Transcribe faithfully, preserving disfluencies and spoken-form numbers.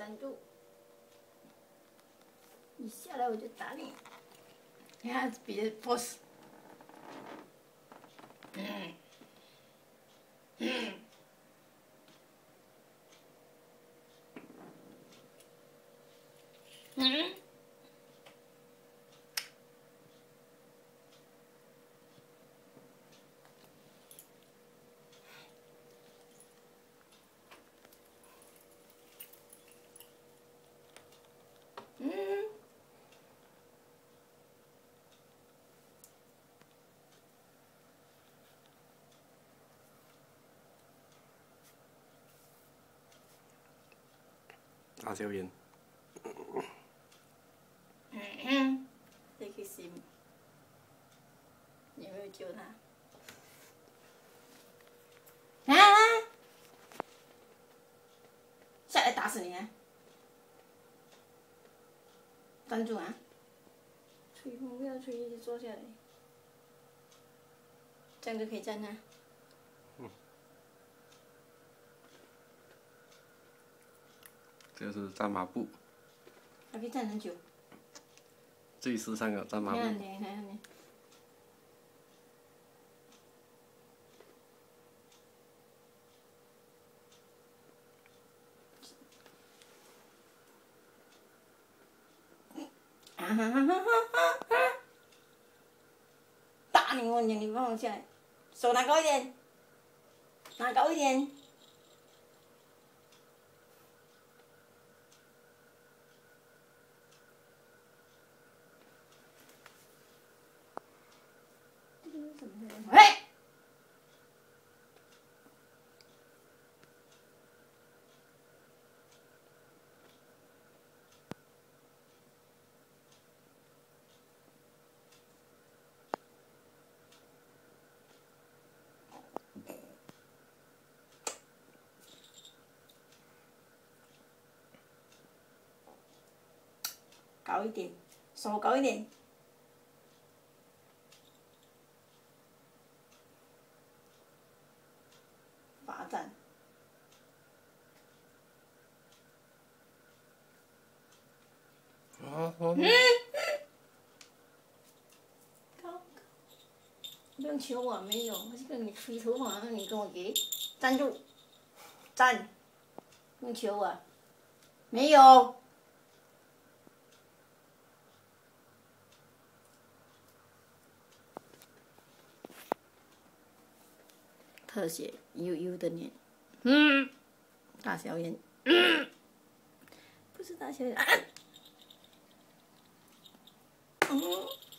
站住！你下来我就打你！你看别的 pose。嗯。嗯。嗯。嗯。 大小眼。 嗯嗯，你去心，你有没有救他？啊！下来打死你啊！站住啊！吹风不要吹，一直坐下来，这样就可以站啊。 嗯。这个是站马步。 还可以站很久。 最时尚的站马步。 看你，看你。啊哈哈哈哈哈！打你！我让你放我下来，手拿高一点，拿高一点。喂！高一点，手高一点。罚站。 啊啊！ 嗯。高高。不用求我，没有，我是跟你吹头发，让你跟我给，站住，站，不用求我，没有。特写悠悠的脸，嗯，大小眼，嗯，不是大小眼，啊，嗯。